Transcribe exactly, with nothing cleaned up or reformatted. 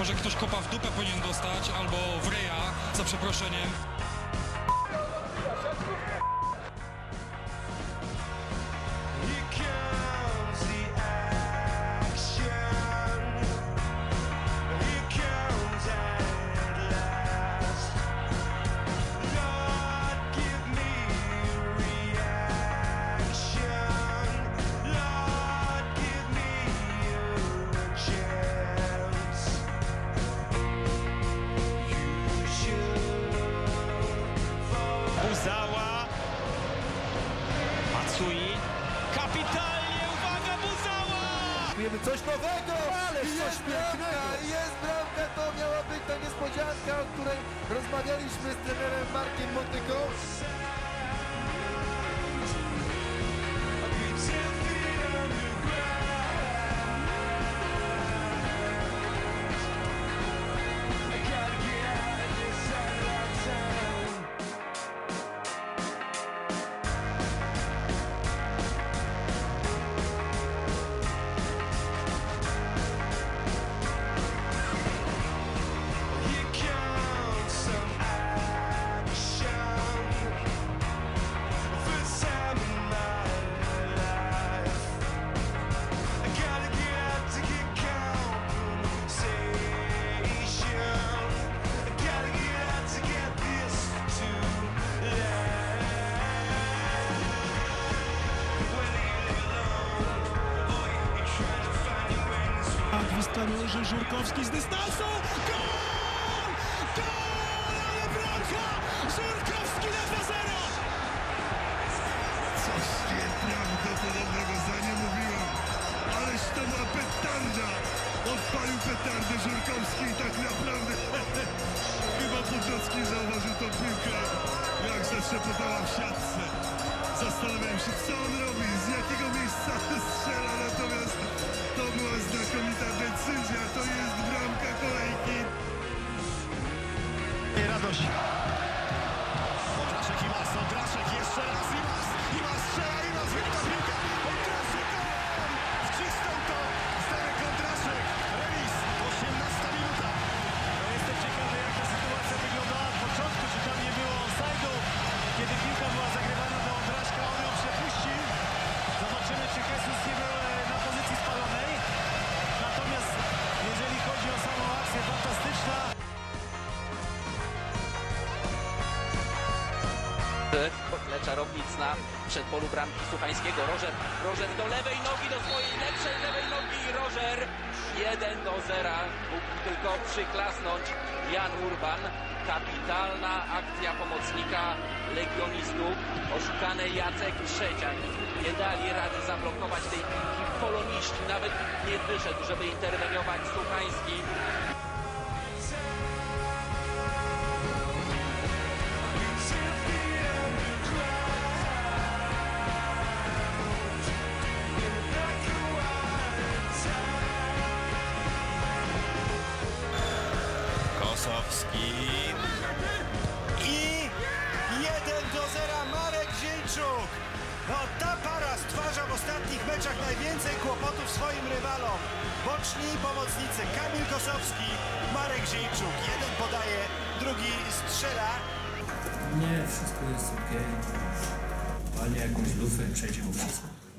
Może ktoś kopa w dupę powinien dostać, albo w ryja, za przeproszeniem. Buzała, Matsui, kapitalnie, uwaga, Buzała! Wiemy coś nowego, ale coś pięknego! Jest bramka, to miała być ta niespodzianka, o której rozmawialiśmy z trenerem Markiem Motyką. Wystawił Żurkowski z dystansu. Gol! Gol! Ale bramka! Żurkowski na dwa zero! Coś nieprawdopodobnego, za nie mówiłem. Ależ to była petarda. Odpalił petardę Żurkowski i tak naprawdę chyba Podolski zauważył tą piłkę, jak zatrzepotała w siatce. Zastanawiałem się, co on robi, z jakiego miejsca strzela, natomiast to była znakomita decyzja, to jest bramka kolejki. Radość. Ondraszek, Imas, Ondraszek, jeszcze raz Imas, Imas strzela, Imas wygra piłkę, Ondraszek, gol! Wcisnął to Zdenek Ondraszek, remis, osiemnasta minuta. No jestem ciekawy, jak ta sytuacja wyglądała od początku, czy tam nie było offside'u, kiedy piłka była zagrywana do Ondraszka, on ją przepuścił. Zobaczymy, czy Jesus nie był na pozycji spalonej. Natomiast jeżeli chodzi o samą akcję, fantastyczna. Kotle Czarownic na przedpolu bramki Suchańskiego. Rożer, Rożer do lewej nogi, do swojej lepszej lewej nogi. Rożer jeden do zera. Mógł tylko przyklasnąć Jan Urban. Kapitalna akcja pomocnika legionistów. Oszukany Jacek Trzeciak. Nie dali rady zablokować tej piłki. Poloniści nawet nie wyszedł, żeby interweniować Suchański. Kosowski i jeden do zera Marek Ziejczuk. No ta para stwarza w ostatnich meczach najwięcej kłopotów swoim rywalom. Boczni pomocnicy Kamil Kosowski, Marek Ziejczuk. Jeden podaje, drugi strzela. Nie, wszystko jest okej. Walnie jakąś lufę i przejdzie mu wszystko.